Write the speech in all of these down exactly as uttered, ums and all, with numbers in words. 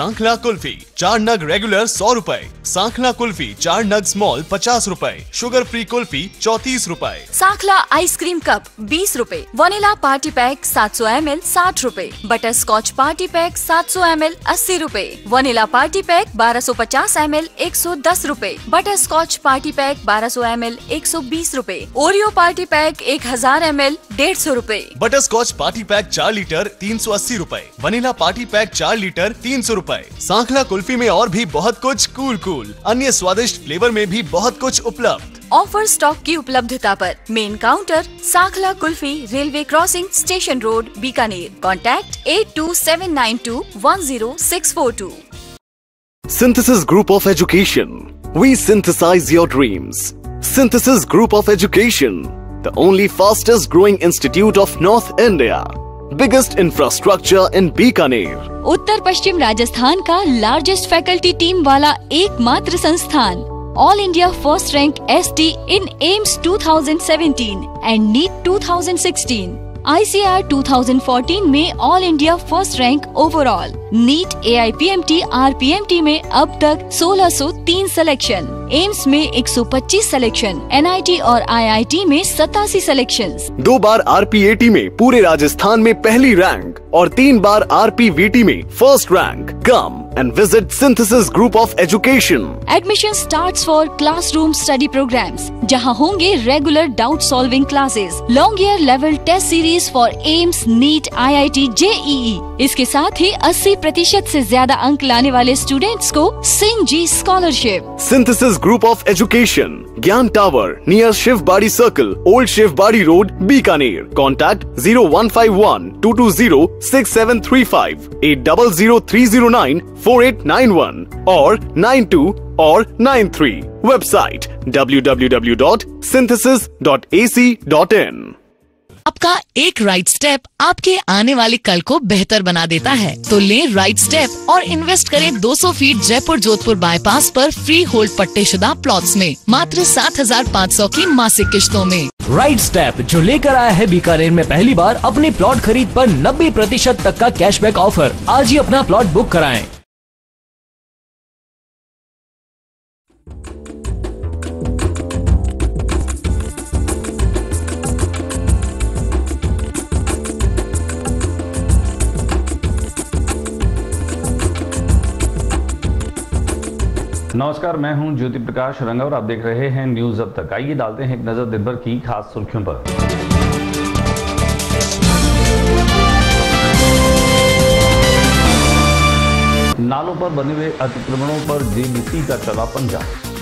सांखला कुल्फी चार नग रेगुलर सौ रूपए, सांखला कुल्फी चार नग स्मॉल पचास रूपए, शुगर फ्री कुल्फी चौतीस रूपए। सांखला आइसक्रीम कप बीस रूपए, वनीला पार्टी पैक सात सौ एम एल साठ रूपए, बटर स्कॉच पार्टी पैक सात सौ एम एल अस्सी रूपए, वनीला पार्टी पैक बारह सौ पचास एम एल एक सौ दस रूपए, बटर स्कॉच पार्टी पैक बारह सौ एम एल एक सौ बीस रूपए, ओरियो पार्टी पैक एक हजार एम एल डेढ़ सौ रूपए, बटर स्कॉच पार्टी पैक चार लीटर तीन सौ अस्सी रूपए, वनीला पार्टी पैक चार लीटर तीन सौ रूपए। सांखला कुल्फी में और भी बहुत कुछ कूल कूल अन्य स्वादिष्ट फ्लेवर में भी बहुत कुछ उपलब्ध। ऑफर स्टॉक की उपलब्धता पर। Main counter Sankhla kulfi, railway crossing, station road, Bikaner. Contact eight two seven nine two one zero six four two. Synthesis Group of Education. We synthesize your dreams. Synthesis Group of Education, the only fastest growing institute of North India. Biggest infrastructure in Bikaner. उत्तर पश्चिम राजस्थान का largest faculty team वाला एकमात्र संस्थान। All India first rank S T in AIIMS two thousand seventeen and NEET two thousand sixteen. I C R two thousand fourteen में all India first rank overall. NEET A I P M T R P M T में अब तक सोलह सौ तीन selection, AIIMS में एक सौ पच्चीस सिलेक्शन, एन आई टी और आई आई टी में सतासी सिलेक्शंस। दो बार आर पी ए टी में पूरे राजस्थान में पहली रैंक और तीन बार आर पी वी टी में first rank. Come and visit Synthesis Group of Education. Admission starts for classroom study programs, जहां होंगे regular doubt solving classes, long year level test series for AIIMS, NEET, I I T, J E E. इसके साथ ही अस्सी प्रतिशत से ज्यादा अंक लाने वाले स्टूडेंट्स को Singh ji scholarship. Synthesis Group of Education, Gyan tower near Shivbari circle, old Shivbari road, Bikaner. Contact zero one five one two two zero six seven three five, eight double zero three zero nine four eight nine one और nine two और nine three. Website W W W dot synthesis dot A C dot in. आपका एक right step आपके आने वाले कल को बेहतर बना देता है, तो लें राइट स्टेप और इन्वेस्ट करें दो सौ फीट जयपुर जोधपुर बाईपास पर फ्री होल्ड पट्टेशुदा प्लॉट्स में मात्र सात हजार पाँच सौ की मासिक किश्तों में। राइट स्टेप जो लेकर आया है बीकानेर में पहली बार अपने प्लॉट खरीद पर नब्बे प्रतिशत तक का कैशबैक ऑफर। आज ही अपना प्लॉट बुक कराएं। नमस्कार, मैं हूं ज्योति प्रकाश रंगा और आप देख रहे हैं न्यूज अब तक। आइए डालते हैं एक नजर दिन भर की खास सुर्खियों पर। नालों पर बने हुए अतिक्रमणों पर जे बी सी का चला पंजा।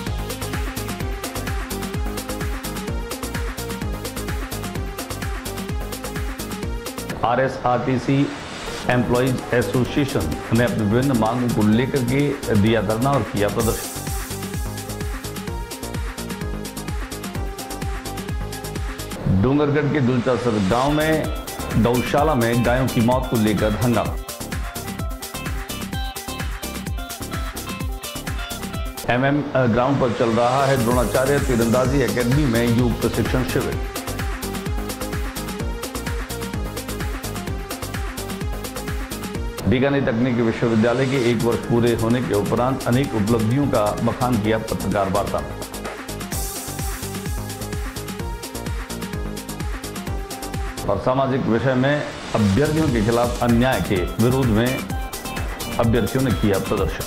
R S R T C employees association ने अपनी विभिन्न मांगों को लेकर के दिया धरना और किया प्रदर्शन। डूंगरगढ़ के दुलचासर गांव में गौशाला में गायों की मौत को लेकर हंगामा। एम एम ग्राउंड पर चल रहा है द्रोणाचार्य तीरंदाजी एकेडमी में योग प्रशिक्षण शिविर। बीकानेर तकनीकी विश्वविद्यालय के एक वर्ष पूरे होने के उपरांत अनेक उपलब्धियों का बखान किया पत्रकार वार्ता। और सामाजिक विषय में अभ्यर्थियों के खिलाफ अन्याय के विरोध में अभ्यर्थियों ने किया प्रदर्शन।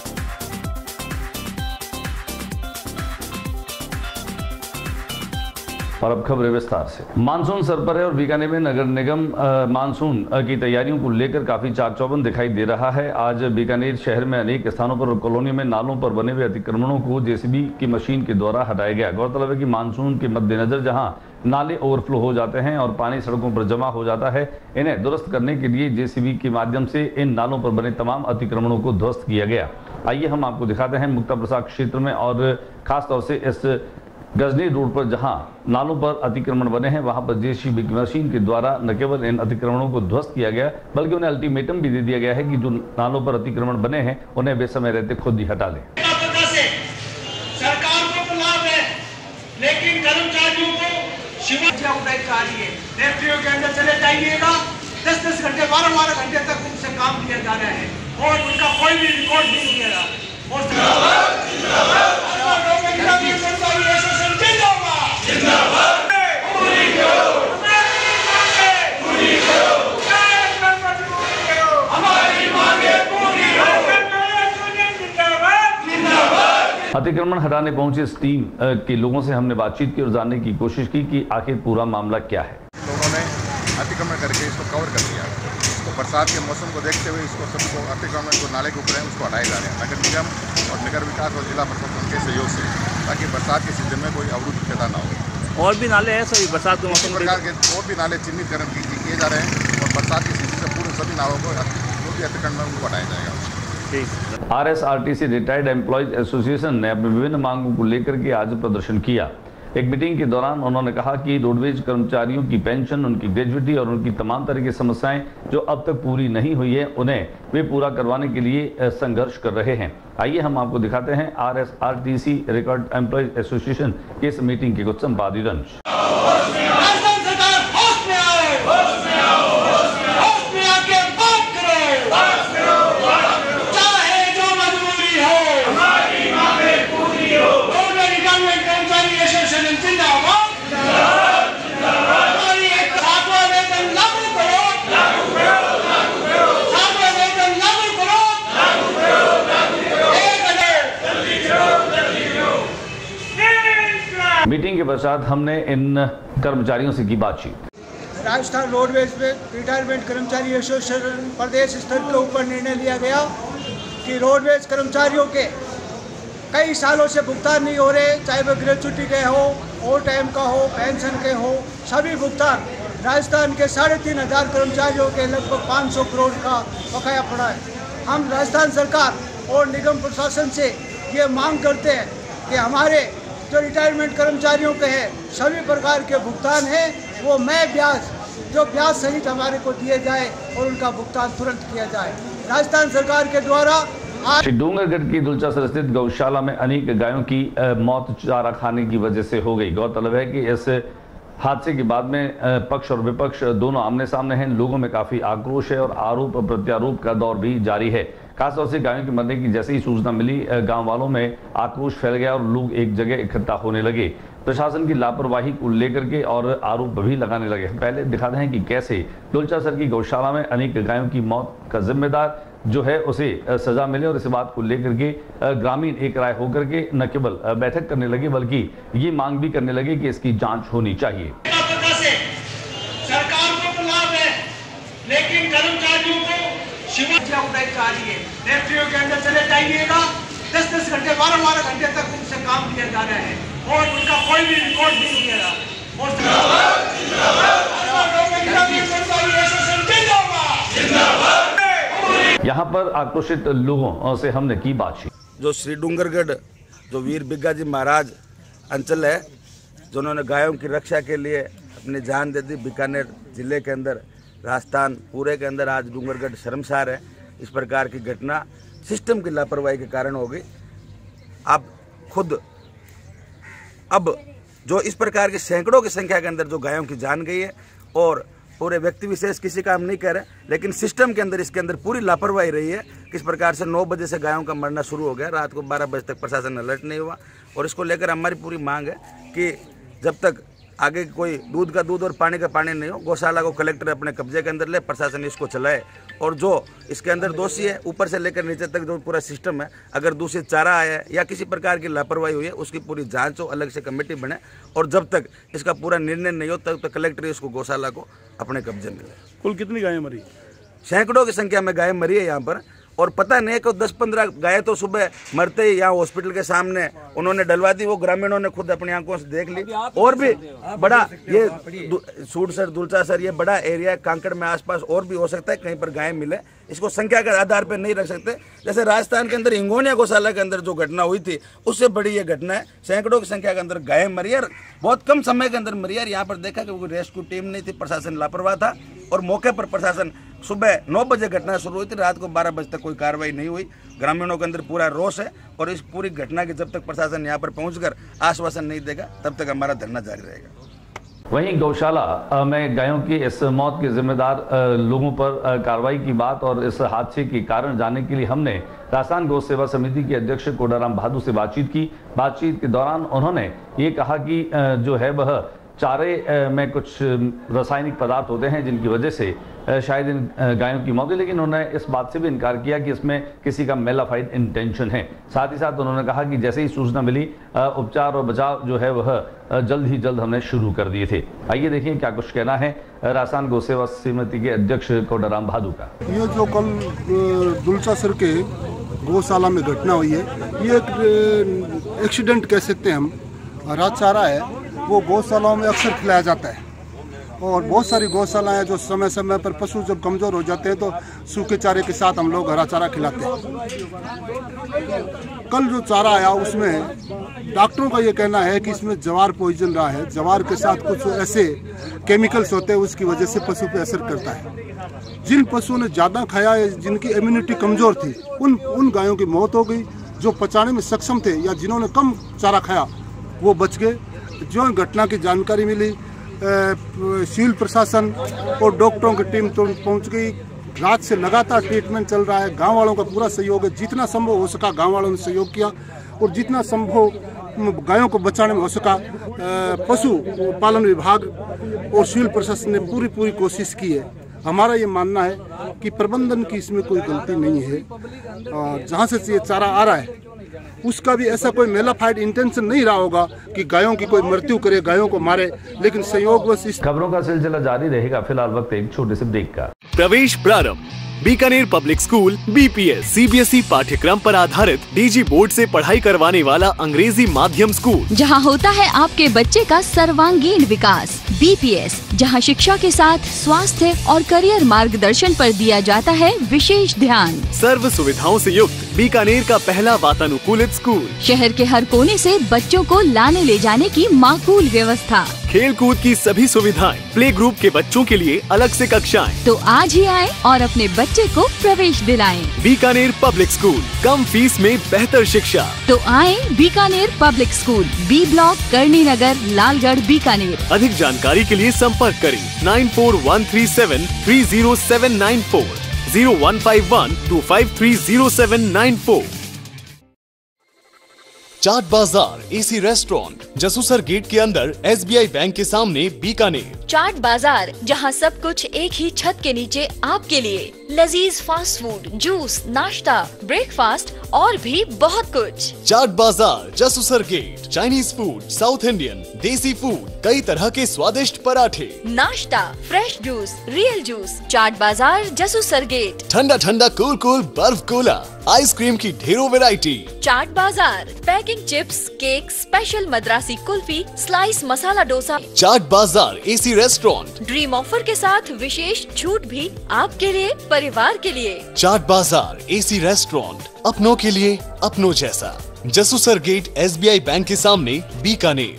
और अब खबरें विस्तार से। मानसून सर पर है और बीकानेर में नगर निगम मानसून की तैयारियों को लेकर काफी चाक चौबंद दिखाई दे रहा है। आज बीकानेर शहर में अनेक स्थानों पर और कॉलोनियों में नालों पर बने हुए अतिक्रमणों को जे सी बी की मशीन के द्वारा हटाया गया। गौरतलब है कि मानसून के मद्देनजर जहां नाले ओवरफ्लो हो जाते हैं और पानी सड़कों पर जमा हो जाता है, इन्हें दुरुस्त करने के लिए जे सी बी के माध्यम से इन नालों पर बने तमाम अतिक्रमणों को ध्वस्त किया गया। आइए हम आपको दिखाते हैं मुक्ता प्रसाद क्षेत्र में और खासतौर से इस गजनी रोड पर जहां नालों पर अतिक्रमण बने हैं, वहां पर जे सी बी की मशीन के द्वारा न केवल इन अतिक्रमणों को ध्वस्त किया गया बल्कि उन्हें अल्टीमेटम भी दे दिया गया है कि जो नालों पर अतिक्रमण बने हैं उन्हें बेसमय रहते खुद ही हटा लें। सरकार को तो लाभ है, लेकिन कर्मचारियों को चाहिए। फैक्ट्रियों के अंदर चले जाइएगा, दस दस घंटे बारह बारह घंटे तक उनसे काम किया जा रहा है। और उनका कोई भी रिकॉर्ड नहीं किया रहा। अतिक्रमण हटाने पहुंचे इस टीम के लोगों से हमने बातचीत की और जानने की कोशिश की कि आखिर पूरा मामला क्या है। लोगों ने अतिक्रमण करके इसको कवर कर दिया। तो बरसात के मौसम को देखते हुए इसको सभी को अतिक्रमण जो नाले के ऊपर है उसको हटाए जा रहे हैं नगर निगम और नगर विकास और जिला प्रशासन के सहयोग से, ताकि बरसात के सीजन में कोई अवरुद्ध पैदा ना हो। और भी नाले हैं सभी बरसात के मौसम प्रकार के और भी नाले चिन्हितकरण किए जा रहे हैं और बरसात के सीजन से पूरे सभी नालों को जो भी अतिक्रमण में उनको हटाया जाएगा। R S R T C retired employees association ने अपने विभिन्न मांगों को लेकर के आज प्रदर्शन किया। एक मीटिंग के दौरान उन्होंने कहा कि रोडवेज कर्मचारियों की पेंशन, उनकी ग्रेजुटी और उनकी तमाम तरह की समस्याएं जो अब तक पूरी नहीं हुई है उन्हें वे पूरा करवाने के लिए संघर्ष कर रहे हैं। आइए हम आपको दिखाते हैं R S R T C retired employees association के इस मीटिंग के कुछ संपादित अंश। मीटिंग के पश्चात हमने इन कर्मचारियों से की बातचीत। राजस्थान रोडवेज में रिटायरमेंट कर्मचारी एसोसिएशन प्रदेश स्तर के ऊपर निर्णय लिया गया कि रोडवेज कर्मचारियों के कई सालों से भुगतान नहीं हो रहे, चाहे वह ग्रेजुटी के हो, ओवर टाइम का हो, पेंशन के हो, सभी भुगतान राजस्थान के साढ़े तीन हजार कर्मचारियों के लगभग पाँच सौ करोड़ का बकाया पड़ा है। हम राजस्थान सरकार और निगम प्रशासन से ये मांग करते हैं कि हमारे जो रिटायरमेंट कर्मचारियों के हैं सभी प्रकार के भुगतान है वो मैं ब्याज जो ब्याज सहित हमारे को दिए जाए और उनका भुगतान तुरंत किया जाए। राजस्थान सरकार के द्वारा आज डूंगरगढ़ की दुलचासर स्थित गौशाला में अनेक गायों की मौत चारा खाने की वजह से हो गई। गौरतलब है कि इस हादसे के बाद में पक्ष और विपक्ष दोनों आमने सामने हैं। लोगों में काफी आक्रोश है और आरोप प्रत्यारोप का दौर भी जारी है। खासतौर से गायों के मरने की जैसे ही सूचना मिली, गांव वालों में आक्रोश फैल गया और लोग एक जगह इकट्ठा होने लगे। प्रशासन की लापरवाही को लेकर के और आरोप भी लगाने लगे। पहले दिखाते हैं कि कैसे दुलचासर की गौशाला में अनेक गायों की मौत का जिम्मेदार जो है उसे सजा मिले और इस बात को लेकर के ग्रामीण एक राय होकर के न केवल बैठक करने लगे बल्कि ये मांग भी करने लगे कि इसकी जांच होनी चाहिए। सरकार को लाभ है लेकिन कर्मचारियों को शिवाजी उठाई जा रही है। फैक्ट्रियों के अंदर चले जाइएगा, दस दस घंटे बारह बारह घंटे तक उनसे काम किया जा रहा है और उनका कोई भी रिकॉर्ड नहीं किया रहा। यहाँ पर आक्रोशित लोगों से हमने की बातचीत। जो श्री डूंगरगढ़ जो वीर बिग्गाजी महाराज अंचल है, जिन्होंने गायों की रक्षा के लिए अपनी जान दे दी, बीकानेर जिले के अंदर, राजस्थान पूरे के अंदर आज डूंगरगढ़ शर्मसार है। इस प्रकार की घटना सिस्टम की लापरवाही के कारण हो गई। आप खुद अब जो इस प्रकार की सैकड़ों की संख्या के अंदर जो गायों की जान गई है और पूरे व्यक्ति विशेष किसी काम नहीं कर रहे, लेकिन सिस्टम के अंदर इसके अंदर पूरी लापरवाही रही है। किस प्रकार से नौ बजे से गायों का मरना शुरू हो गया, रात को बारह बजे तक प्रशासन अलर्ट नहीं हुआ। और इसको लेकर हमारी पूरी मांग है कि जब तक आगे कोई दूध का दूध और पानी का पानी नहीं हो, गौशाला को कलेक्टर अपने कब्जे के अंदर ले, प्रशासन इसको चलाए और जो इसके अंदर दोषी है ऊपर से लेकर नीचे तक जो पूरा सिस्टम है, अगर दूषित चारा आया है या किसी प्रकार की लापरवाही हुई है उसकी पूरी जांच हो, अलग से कमेटी बने और जब तक इसका पूरा निर्णय नहीं हो तब तक कलेक्टर इसको गौशाला को अपने कब्जे में ले। कुल कितनी गायें मरी? सैकड़ों की संख्या में गायें मरी है यहाँ पर और पता नहीं कि दस पंद्रह गायें तो सुबह मरते ही यहाँ हॉस्पिटल के सामने उन्होंने डलवा दी, वो ग्रामीणों ने खुद अपनी आंखों से देख ली। और भी बड़ा ये सूरसर दुलचासर ये बड़ा एरिया कांकड़ में आसपास और भी हो सकता है कहीं पर गायें मिले, इसको संख्या के आधार पर नहीं रख सकते। जैसे राजस्थान के अंदर हिंगोनिया गौशाला के अंदर जो घटना हुई थी उससे बड़ी ये घटना है। सैकड़ों की संख्या के अंदर गायें मरी है, बहुत कम समय के अंदर मरी है। यहाँ पर देखा कि कोई रेस्क्यू टीम नहीं थी, प्रशासन लापरवाह था और मौके पर प्रशासन सुबह नौ बजे घटना शुरू हुई थी, रात को बारह बजे तक कोई कार्रवाई नहीं हुई। ग्रामीणों के अंदर पूरा रोष है और इस पूरी घटना के जब तक प्रशासन यहाँ पर पहुंचकर आश्वासन नहीं देगा तब तक हमारा धरना जारी रहेगा। वहीं गौशाला में गायों की इस मौत के जिम्मेदार लोगों पर कार्रवाई की बात और इस हादसे के कारण जानने के लिए हमने राजस्थान गौ सेवा समिति के अध्यक्ष कोडाराम भादू से बातचीत की। बातचीत के दौरान उन्होंने ये कहा कि जो है वह चारे में कुछ रासायनिक पदार्थ होते हैं जिनकी वजह से शायद इन गायों की मौत हुई, लेकिन उन्होंने इस बात से भी इनकार किया कि इसमें किसी का मेलाफाइड इंटेंशन है। साथ ही साथ उन्होंने कहा कि जैसे ही सूचना मिली उपचार और बचाव जो है वह जल्द ही जल्द हमने शुरू कर दिए थे। आइए देखिए क्या कुछ कहना है राजस्थान गौ सेवा समिति के अध्यक्ष कोडाराम भादू का। ये जो कल दुलचासर के गौशाला में घटना हुई है, ये एक एक्सीडेंट कह सकते हैं हम। हरा चारा है वो गौशालाओं में अक्सर खिलाया जाता है और बहुत सारी गौशालाएं हैं जो समय समय पर पशु जब कमज़ोर हो जाते हैं तो सूखे चारे के साथ हम लोग हरा चारा खिलाते हैं। कल जो चारा आया उसमें डॉक्टरों का ये कहना है कि इसमें जवार पॉइजन रहा है। जवार के साथ कुछ ऐसे केमिकल्स होते हैं उसकी वजह से पशु पे असर करता है। जिन पशुओं ने ज़्यादा खाया है, जिनकी इम्यूनिटी कमज़ोर थी, उन उन गायों की मौत हो गई। जो पचाने में सक्षम थे या जिन्होंने कम चारा खाया वो बच गए। जो घटना की जानकारी मिली, सिविल प्रशासन और डॉक्टरों की टीम तो पहुंच गई। रात से लगातार ट्रीटमेंट चल रहा है। गांव वालों का पूरा सहयोग है। जितना संभव हो सका गांव वालों ने सहयोग किया और जितना संभव गायों को बचाने में हो सका पशु पालन विभाग और सिविल प्रशासन ने पूरी पूरी कोशिश की है। हमारा ये मानना है कि प्रबंधन की इसमें कोई गलती नहीं है। और जहाँ से ये चारा आ रहा है उसका भी ऐसा कोई मेलाफाइड इंटेंशन नहीं रहा होगा कि गायों की कोई मृत्यु करे, गायों को मारे, लेकिन संयोगवश इस खबरों का सिलसिला जारी रहेगा। फिलहाल वक्त एक छोटे से ब्रेक का। प्रवेश प्रारंभ। Bikaner public school BPS CBSE पाठ्यक्रम पर आधारित डीजी बोर्ड से पढ़ाई करवाने वाला अंग्रेजी माध्यम स्कूल, जहां होता है आपके बच्चे का सर्वांगीण विकास। बीपीएस, जहां शिक्षा के साथ स्वास्थ्य और करियर मार्गदर्शन पर दिया जाता है विशेष ध्यान। सर्व सुविधाओं से युक्त बीकानेर का पहला वातानुकूलित स्कूल। शहर के हर कोने से बच्चों को लाने ले जाने की माकूल व्यवस्था। खेल कूद की सभी सुविधाएं। प्ले ग्रुप के बच्चों के लिए अलग से कक्षाएं। तो आज ही आए और अपने बच्चे को प्रवेश दिलाएं। बीकानेर पब्लिक स्कूल, कम फीस में बेहतर शिक्षा। तो आए Bikaner public school, B block, Karni Nagar, Lalgarh, Bikaner. अधिक जानकारी के लिए संपर्क करें nine four one three seven three zero seven nine four, zero one five one two five three zero seven nine four. Chaat Bazaar AC restaurant, जसूसर gate के अंदर एसबीआई बैंक के सामने, बीकानेर। चाट बाजार, जहां सब कुछ एक ही छत के नीचे आपके लिए। लजीज फास्ट फूड, जूस, नाश्ता, ब्रेकफास्ट और भी बहुत कुछ। Chaat Bazaar, Jasusar gate. Chinese food, south Indian, desi food, कई तरह के स्वादिष्ट पराठे, नाश्ता, fresh juice, real juice. Chaat Bazaar, Jasusar gate. ठंडा ठंडा कूल कूल बर्फ कोला, आइसक्रीम की ढेरों variety. Chaat Bazaar, packing chips, cake, special Madrasi kulfi, slice masala dosa. Chaat Bazaar AC restaurant, dream offer के साथ विशेष छूट भी आपके लिए, परिवार के लिए। चाट बाजार एसी रेस्टोरेंट, अपनों के लिए अपनों जैसा। जसूसर गेट, एसबीआई बैंक के सामने, बीकानेर।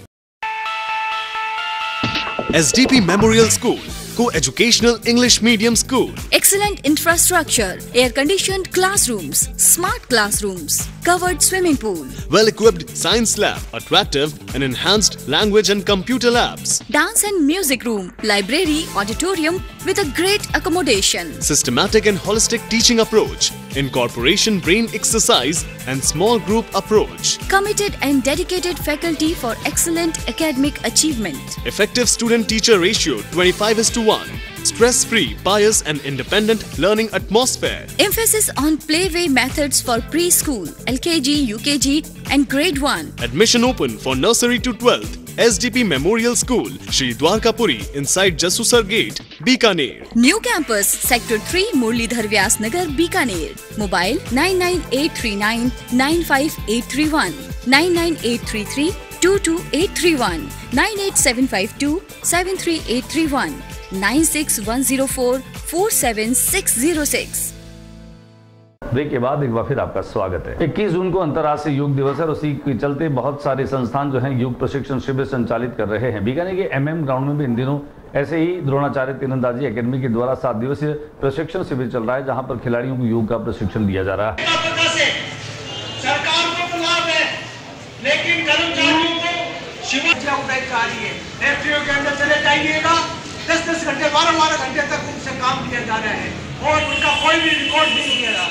SDP memorial school, co-educational English medium school. Excellent infrastructure, air-conditioned classrooms, smart classrooms, covered swimming pool, well-equipped science lab, attractive and enhanced language and computer labs, dance and music room, library, auditorium with a great accommodation, systematic and holistic teaching approach, incorporation brain exercise and small group approach, committed and dedicated faculty for excellent academic achievement, effective student-teacher ratio twenty-five is to one, stress-free, pious and independent learning atmosphere, emphasis on playway methods for preschool, L K G, U K G and grade one. Admission open for nursery to twelfth. S D P Memorial School, Shri Dwarkapuri, inside Jasussar Gate, Bikaner. New campus, Sector three, Murlidhar Vyas Nagar, Bikaner. Mobile nine nine eight three nine nine five eight three one, nine nine eight three three two two eight three one, nine eight seven five two seven three eight three one, nine six one zero four four seven six zero six. Break के बाद एक बार फिर आपका स्वागत है। इक्कीस जून को अंतर्राष्ट्रीय योग दिवस है और उसी के चलते बहुत सारे संस्थान जो हैं योग प्रशिक्षण शिविर संचालित कर रहे हैं। बीकानेर के एमएम ग्राउंड में भी इन दिनों ऐसे ही द्रोणाचार्य तीरंदाजी एकेडमी के द्वारा सात दिवसीय प्रशिक्षण शिविर चल रहा है, जहां पर खिलाड़ियों को योग का प्रशिक्षण दिया जा रहा है। सरकार को तो लाभ है, लेकिन कर्मचारियों को शिवाजी उठाई जा रही है। फैक्ट्रियों के अंदर चले जाइएगा, दस दस घंटे बारह बारह घंटे तक उनसे काम किया जा रहा है और उनका कोई भी रिकॉर्ड नहीं किया जा रहा।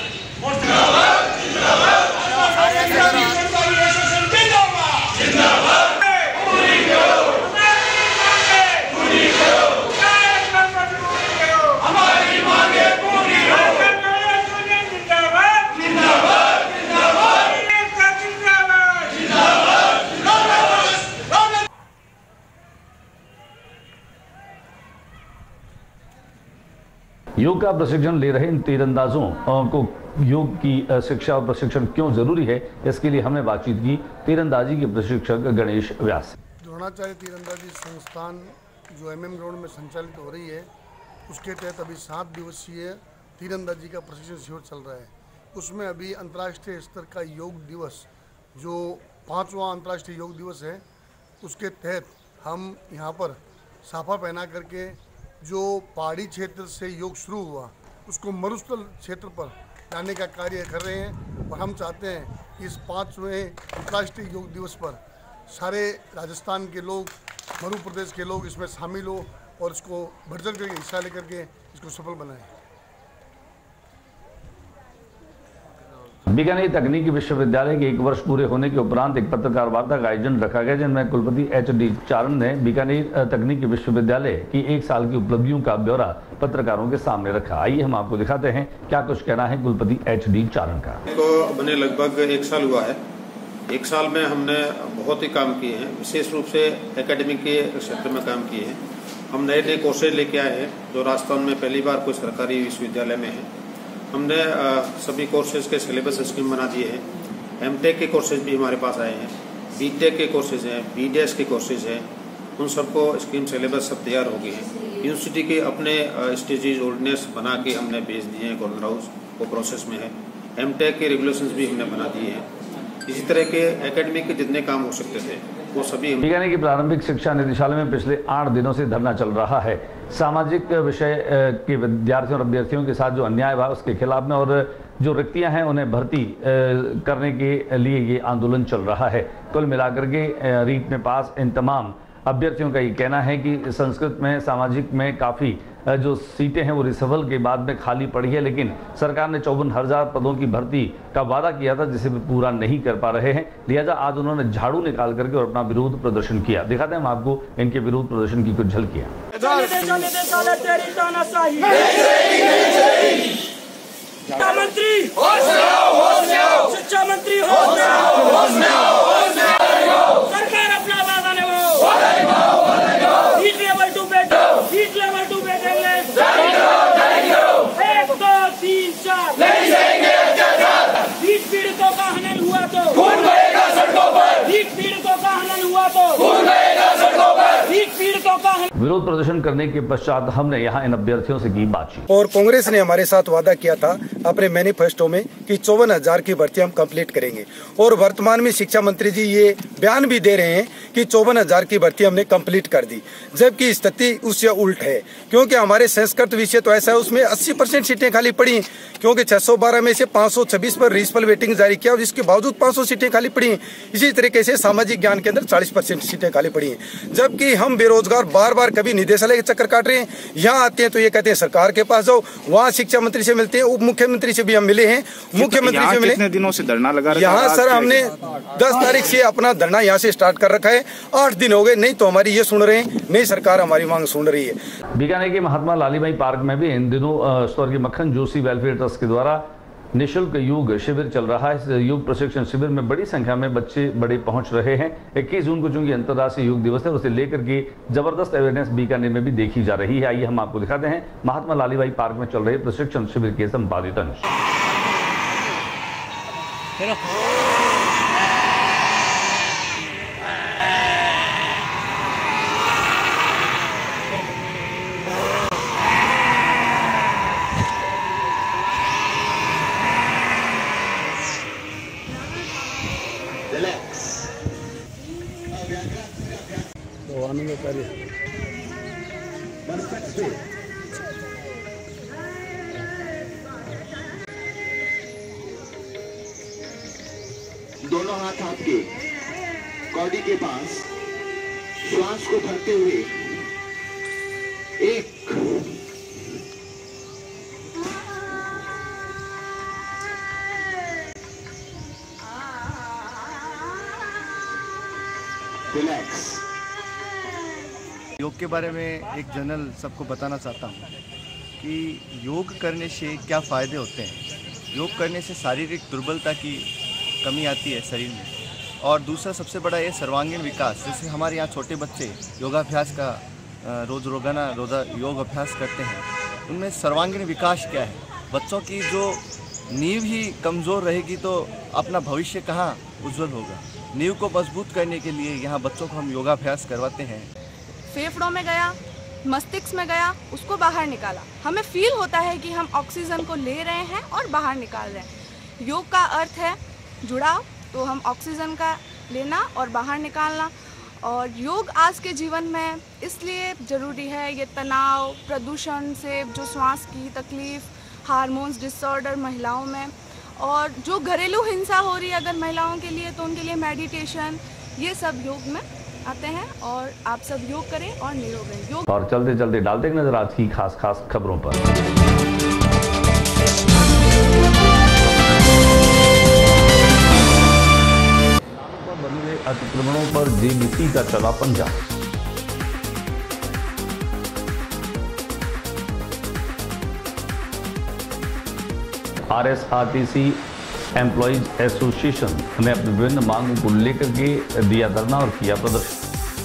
योग का प्रशिक्षण ले रहे इन तीरंदाजों को योग की शिक्षा और प्रशिक्षण क्यों जरूरी है, इसके लिए हमने बातचीत की तीरंदाजी के प्रशिक्षक गणेश व्यास। द्रोणाचार्य तीरंदाजी संस्थान जो एम एम ग्राउंड में संचालित हो रही है, उसके तहत अभी सात दिवसीय तीरंदाजी का प्रशिक्षण शिविर चल रहा है। उसमें अभी अंतर्राष्ट्रीय स्तर का योग दिवस जो पाँचवा अंतर्राष्ट्रीय योग दिवस है, उसके तहत हम यहाँ पर साफा पहना करके जो पहाड़ी क्षेत्र से योग शुरू हुआ उसको मरुस्थल क्षेत्र पर लाने का कार्य कर रहे हैं और हम चाहते हैं कि इस पाँचवें अंतर्राष्ट्रीय योग दिवस पर सारे राजस्थान के लोग, मध्य प्रदेश के लोग इसमें शामिल हो और इसको बढ़ चढ़ करके हिस्सा लेकर के इसको सफल बनाएं। बीकानेर तकनीकी विश्वविद्यालय के एक वर्ष पूरे होने के उपरांत एक पत्रकार वार्ता का आयोजन रखा गया, जिनमें कुलपति एच डी चारण ने बीकानेर तकनीकी विश्वविद्यालय की एक साल की उपलब्धियों का ब्यौरा पत्रकारों के सामने रखा। आइए हम आपको दिखाते हैं क्या कुछ कहना है कुलपति एच डी चारण का। को बने लगभग एक साल हुआ है। एक साल में हमने बहुत ही काम किए हैं, विशेष रूप से एकेडमिक के क्षेत्र में काम किए हैं। हम नए नए कोर्सेज लेके आए हैं जो राजस्थान में पहली बार कोई सरकारी विश्वविद्यालय में है। हमने आ, सभी कोर्सेज के सिलेबस स्कीम बना दिए हैं। एमटेक के कोर्सेज भी हमारे पास आए हैं, बीटेक के कोर्सेज हैं, बीडीएस के कोर्सेज हैं, उन सबको स्कीम सिलेबस सब तैयार हो गए हैं। यूनिवर्सिटी के अपने स्टेजेज ऑर्डिनेंस बना के हमने भेज दिए हैं, गवर्नर हाउस वो प्रोसेस में है। एमटेक के रेगुलेशंस भी हमने बना दिए हैं। इसी तरह के एकेडमिक के जितने काम हो सकते थे वो सभी। बीकानेर की प्रारंभिक शिक्षा निदेशालय में पिछले आठ दिनों से धरना चल रहा है। सामाजिक विषय के विद्यार्थियों और अभ्यर्थियों के साथ जो अन्याय हुआ उसके खिलाफ में और जो रिक्तियां हैं उन्हें भर्ती करने के लिए ये आंदोलन चल रहा है। कुल मिलाकर के रीट में पास इन तमाम अभ्यर्थियों का ये कहना है कि संस्कृत में, सामाजिक में काफ़ी जो सीटें हैं वो रिसफल के बाद में खाली पड़ी है, लेकिन सरकार ने चौवन हजार पदों की भर्ती का वादा किया था जिसे वे पूरा नहीं कर पा रहे हैं। लिहाजा आज उन्होंने झाड़ू निकाल करके और अपना विरोध प्रदर्शन किया। दिखाते हैं हम आपको इनके विरोध प्रदर्शन की कुछ झलकियां। शिक्षा मंत्री शिक्षा मंत्री सरकार अपना वादा हीट लेवल टू पे हीट लेवल टू पे देंगे। एक दो तीन चार हीट पीड़ितों का हनन हुआ तो खून बहेगा सड़कों पर। हीट पीड़ितों का हनन हुआ तो खून बहेगा सड़कों पर। हीट पीड़ितों का विरोध प्रदर्शन करने के पश्चात हमने यहाँ इन अभ्यर्थियों से की बातचीत। और कांग्रेस ने हमारे साथ वादा किया था अपने मैनिफेस्टो में कि चौवन हजार की भर्ती हम कंप्लीट करेंगे और वर्तमान में शिक्षा मंत्री जी ये बयान भी दे रहे हैं कि चौवन हजार की भर्ती हमने कंप्लीट कर दी, जबकि स्थिति उससे उल्ट है। क्योंकि हमारे संस्कृत विषय तो ऐसा है उसमें अस्सी परसेंट सीटें खाली पड़ी, क्योंकि छह सौ बारह में से पाँच सौ छब्बीस पर रीजनल वेटिंग जारी किया और इसके बावजूद पाँच सौ सीटें खाली पड़ी। इसी तरीके से सामाजिक ज्ञान के अंदर चालीस परसेंट सीटें खाली पड़ी हैं, जबकि हम बेरोजगार बार बार कभी निदेशालय के चक्कर काट रहे हैं, यहाँ आते हैं तो ये कहते हैं सरकार के पास जाओ, वहाँ शिक्षा मंत्री से मिलते हैं, उप मुख्यमंत्री से भी हम मिले हैं, मुख्यमंत्री से मिले। कितने दिनों से धरना लगा रखा है? यहाँ सर हमने दस तारीख से अपना धरना यहाँ से स्टार्ट कर रखा है, आठ दिन हो गए, नहीं तो हमारी ये सुन रहे हैं, नहीं सरकार हमारी मांग सुन रही है। बीकानेर के महात्मा लालीबाई पार्क में भी इन दिनों स्वर्गीय मक्खन जोशी वेलफेयर ट्रस्ट के द्वारा निःशुल्क योग शिविर चल रहा है। इस योग प्रशिक्षण शिविर में बड़ी संख्या में बच्चे बड़े पहुंच रहे हैं। इक्कीस जून को चूंकि अंतर्राष्ट्रीय योग दिवस है, उसे लेकर के जबरदस्त अवेयरनेस बीकानेर में भी देखी जा रही है। आइए हम आपको दिखाते हैं महात्मा लालीबाई पार्क में चल रहे प्रशिक्षण शिविर के संपादित अंश। दोनों हाथ आपके कॉडी के पास श्वास को भरते हुए एक रिलैक्स। योग के बारे में एक जनरल सबको बताना चाहता हूँ कि योग करने से क्या फ़ायदे होते हैं। योग करने से शारीरिक दुर्बलता की कमी आती है शरीर में, और दूसरा सबसे बड़ा ये सर्वांगीण विकास। जैसे हमारे यहाँ छोटे बच्चे योगाभ्यास का रोज़ रोजाना रोज़ा योग अभ्यास करते हैं, उनमें सर्वांगीण विकास क्या है। बच्चों की जो नींव ही कमज़ोर रहेगी तो अपना भविष्य कहाँ उज्जवल होगा। नींव को मजबूत करने के लिए यहाँ बच्चों को हम योगाभ्यास करवाते हैं। फेफड़ों में गया, मस्तिष्क में गया, उसको बाहर निकाला। हमें फील होता है कि हम ऑक्सीजन को ले रहे हैं और बाहर निकाल रहे हैं। योग का अर्थ है जुड़ाव, तो हम ऑक्सीजन का लेना और बाहर निकालना। और योग आज के जीवन में इसलिए ज़रूरी है, ये तनाव, प्रदूषण से जो श्वास की तकलीफ़, हार्मोन्स डिसऑर्डर महिलाओं में, और जो घरेलू हिंसा हो रही है अगर महिलाओं के लिए, तो उनके लिए मेडिटेशन, ये सब योग में आते हैं। और आप सब योग करें और निरोग रहें। योग और चलते चलते डालते एक नजर आज की खास खास खबरों पर। बने हुए अतिक्रमणों पर जेबीसी का चला पंजा। आरएसआरटीसी एम्प्लॉइज एसोसिएशन ने अपनी विभिन्न मांगों को लेकर के दिया धरना और किया प्रदर्शन।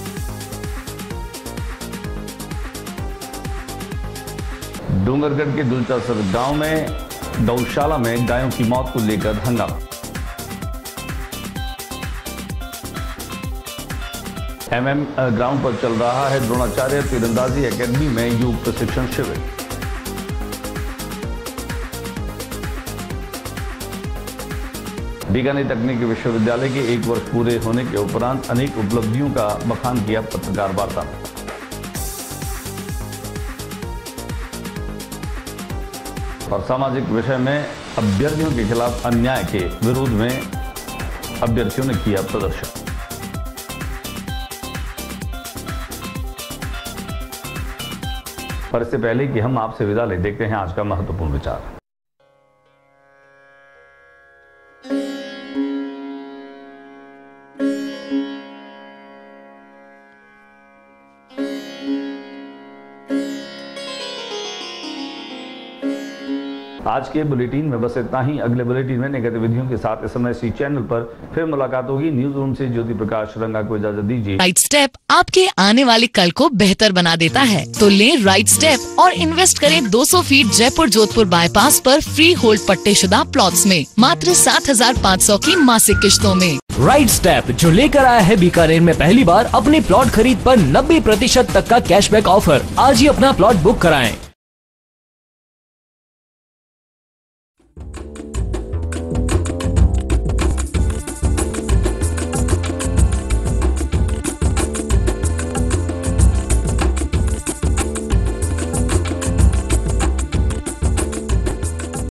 डूंगरगढ़ के दुलचासर गांव में गौशाला में गायों की मौत को लेकर हंगामा। एमएम ग्राउंड पर चल रहा है द्रोणाचार्य तीरंदाजी एकेडमी में योग प्रशिक्षण शिविर। बीकानेर तकनीकी विश्वविद्यालय के एक वर्ष पूरे होने के उपरांत अनेक उपलब्धियों का बखान किया पत्रकार वार्ता में। और सामाजिक विषय में अभ्यर्थियों के खिलाफ अन्याय के विरोध में अभ्यर्थियों ने किया प्रदर्शन। पर इससे पहले कि हम आपसे विदा ले, देखते हैं आज का महत्वपूर्ण विचार। आज के बुलेटिन में बस इतना ही। अगले बुलेटिन में नई गतिविधियों के साथ इस समय इसी चैनल पर फिर मुलाकात होगी। न्यूज रूम से ज्योति प्रकाश रंगा को इजाजत दीजिए। राइट स्टेप आपके आने वाले कल को बेहतर बना देता है, तो लें राइट स्टेप और इन्वेस्ट करें दो सौ फीट जयपुर जोधपुर बाईपास पर फ्री होल्ड पट्टेशुदा प्लॉट्स में मात्र सात हजार पाँच सौ की मासिक किश्तों में। राइट स्टेप जो लेकर आया है बीकानेर में पहली बार अपने प्लॉट खरीद पर नब्बे प्रतिशत तक का कैशबैक ऑफर। आज ही अपना प्लॉट बुक कराएं।